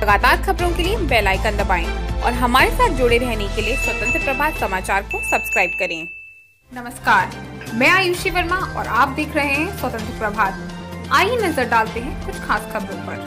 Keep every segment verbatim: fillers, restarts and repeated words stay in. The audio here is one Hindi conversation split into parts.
लगातार खबरों के लिए बेल आइकन दबाएं और हमारे साथ जुड़े रहने के लिए स्वतंत्र प्रभात समाचार को सब्सक्राइब करें। नमस्कार, मैं आयुषी वर्मा और आप देख रहे हैं स्वतंत्र प्रभात। आइए नजर डालते हैं कुछ खास खबरों पर।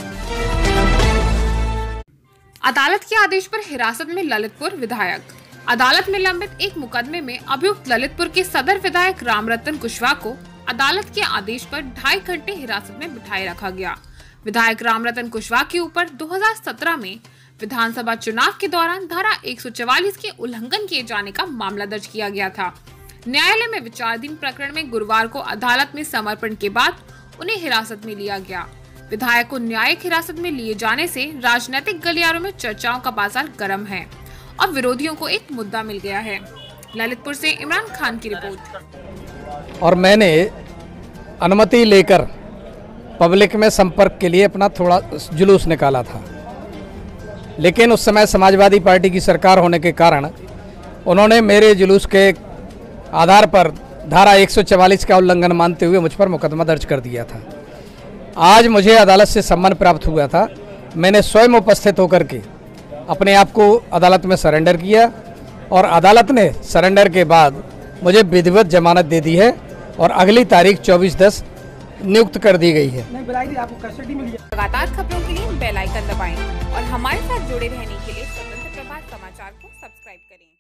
अदालत के आदेश पर हिरासत में ललितपुर विधायक। अदालत में लंबित एक मुकदमे में अभियुक्त ललितपुर के सदर विधायक रामरतन कुशवाहा को अदालत के आदेश पर ढाई घंटे हिरासत में बिठाए रखा गया। विधायक रामरतन कुशवाहा के ऊपर दो हज़ार सत्रह में विधानसभा चुनाव के दौरान धारा एक सौ चवालीस के उल्लंघन किए जाने का मामला दर्ज किया गया था। न्यायालय में विचाराधीन प्रकरण में गुरुवार को अदालत में समर्पण के बाद उन्हें हिरासत में लिया गया। विधायक को न्यायिक हिरासत में लिए जाने से राजनीतिक गलियारों में चर्चाओं का बाजार गर्म है और विरोधियों को एक मुद्दा मिल गया है। ललितपुर से इमरान खान की रिपोर्ट। और मैंने अनुमति लेकर पब्लिक में संपर्क के लिए अपना थोड़ा जुलूस निकाला था, लेकिन उस समय समाजवादी पार्टी की सरकार होने के कारण उन्होंने मेरे जुलूस के आधार पर धारा एक सौ चवालीस का उल्लंघन मानते हुए मुझ पर मुकदमा दर्ज कर दिया था। आज मुझे अदालत से सम्मन प्राप्त हुआ था। मैंने स्वयं उपस्थित होकर के अपने आप को अदालत में सरेंडर किया और अदालत ने सरेंडर के बाद मुझे विधिवत जमानत दे दी है और अगली तारीख चौबीस दस नियुक्त कर दी गई है। लगातार खबरों के लिए बेल आइकन दबाएं और हमारे साथ जुड़े रहने के लिए स्वतंत्र प्रभात समाचार को सब्सक्राइब करें।